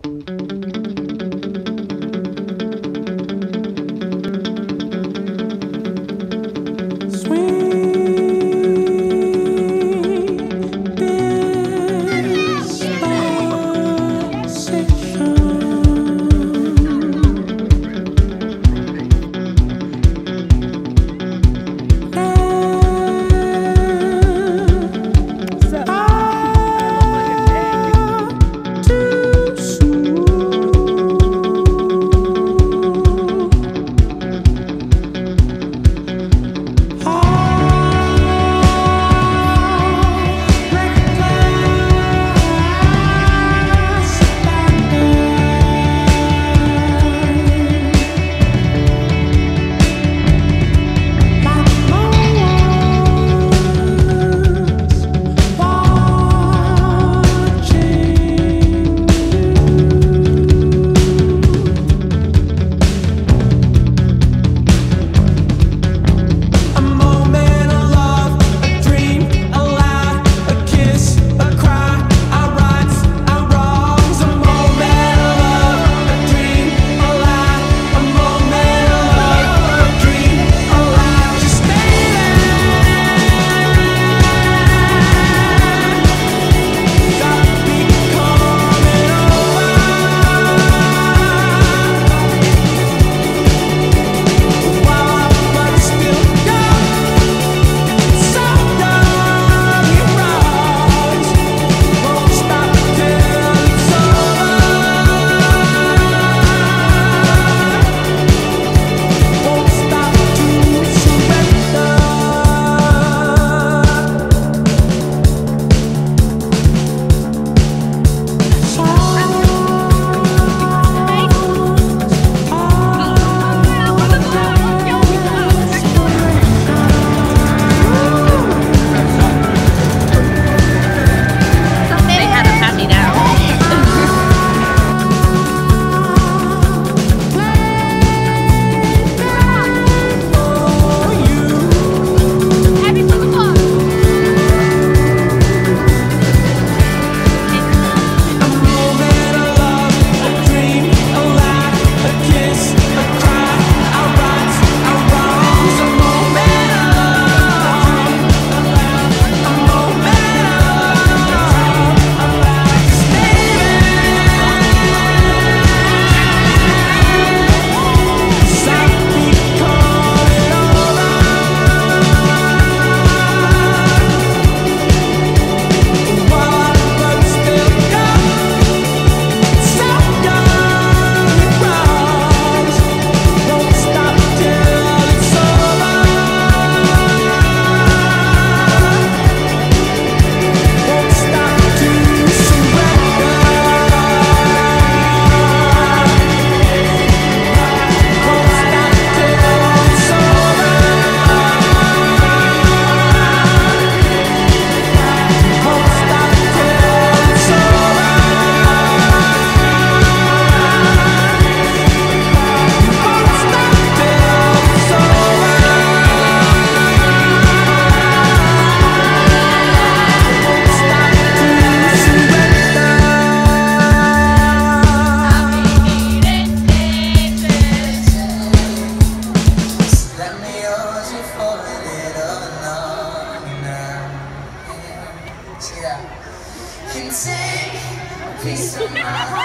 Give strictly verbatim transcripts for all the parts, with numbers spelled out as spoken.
piece of my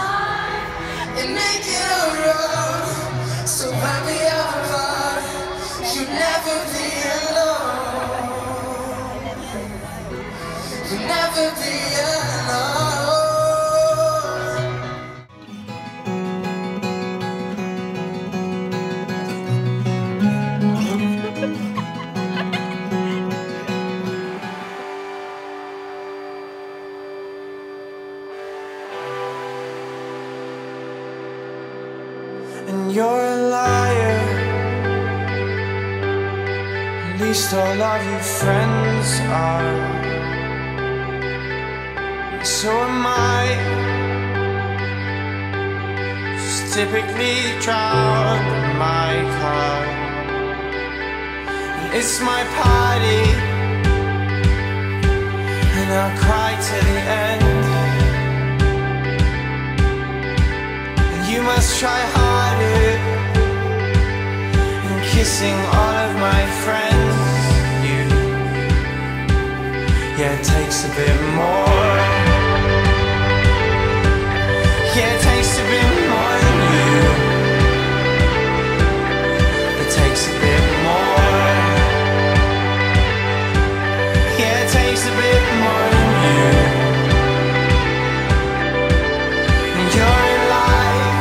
heart and make it alright. So wrap me apart, you'll never be alone. You'll never be alone. And you're a liar, at least all of your friends are. And so am I, just typically drowned in my car. And it's my party, and I'll cry to the end. must try harder. And kissing all of my friends, you, yeah, it takes a bit more. Yeah, it takes a bit more than you. It takes a bit more. Yeah, it takes a bit more than you. And you're alive,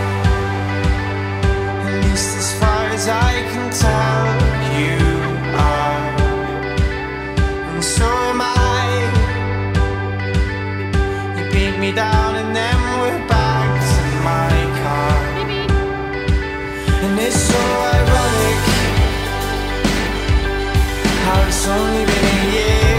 at least as far as I can tell. You are, and so am I. You beat me down and then we're back to my car. And it's so ironic how it's only been a year,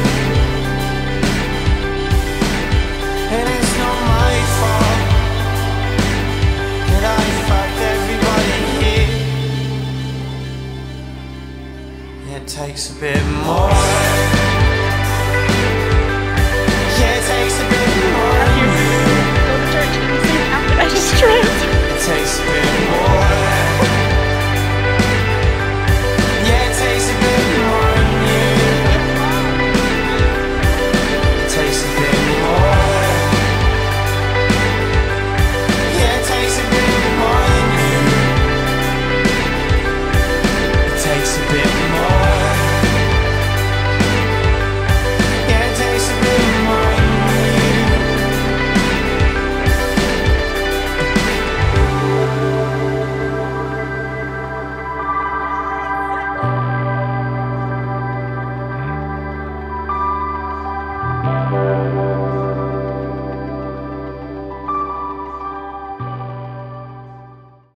and it's not my fault that I fucked everybody here. Yeah, it takes a bit more.